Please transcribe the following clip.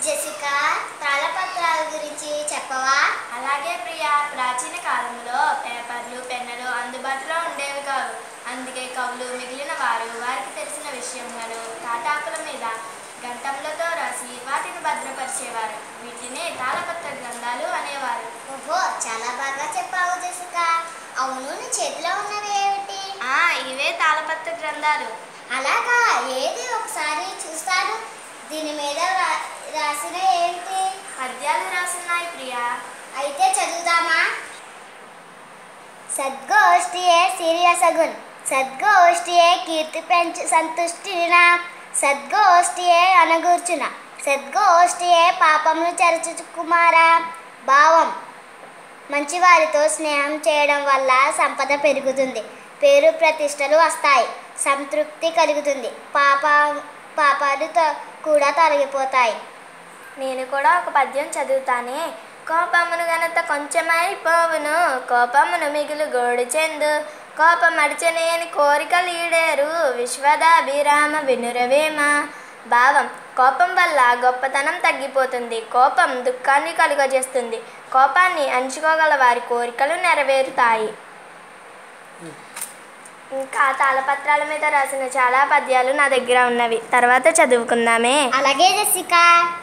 జెసిక తాళపత్రాల గురించి చెప్పవా? అలాగే ప్రియా, ప్రాచీన కాలంలో పేపర్లు పెన్నులు అందుబాటులో ఉండేవి కావు. అందుకే కవులు మిగిలిన వారికి తెలిసిన విషయములను తాటాకుల మీద గంటములతో రాసి వాటిని భద్రపరిచేవారు. వీటినే తాళపత్ర గ్రంథాలు అనేవారు. ఓహో, చాలా బాగా చెప్పావు జెసిక. అవును, నీ చేతిలో ఉన్నవి ఏమిటి? ఇవే తాళపత్ర గ్రంథాలు. అలాగా, ఏది ఒకసారి చూస్తాను. దీని మీద రాసిన ఏంటి? పద్యాలు రాసున్నాయి ప్రియా. అయితే చదువుదామా? సద్గోష్ఠియే సిరియసగున్, సద్గోష్ఠియే కీర్తి పెంచు సంతుష్టిన, సద్గోష్ఠియే అనగూర్చున, సద్గోష్ఠియే పాపమును చెరచు కుమార. భావం: మంచివారితో స్నేహం చేయడం వల్ల సంపద పెరుగుతుంది, పేరు ప్రతిష్టలు వస్తాయి, సంతృప్తి కలుగుతుంది, పాపాలు కూడా తొలగిపోతాయి. నేను కూడా ఒక పద్యం చదువుతానే. కోపమును గనత కొంచెమైపోవును, కోపమును మిగులు గోడు చెందు, కోపమడిచనేని కోరికలు ఈడేరు, విశ్వదాభిరామ వినురవేమ. భావం: కోపం వల్ల గొప్పతనం తగ్గిపోతుంది, కోపం దుఃఖాన్ని కలుగజేస్తుంది, కోపాన్ని అణచుకోగల వారి కోరికలు నెరవేరుతాయి. ఇంకా తాళపత్రాల మీద రాసిన చాలా పద్యాలు నా దగ్గర ఉన్నవి, తర్వాత చదువుకుందామే. అలాగే జెసిక.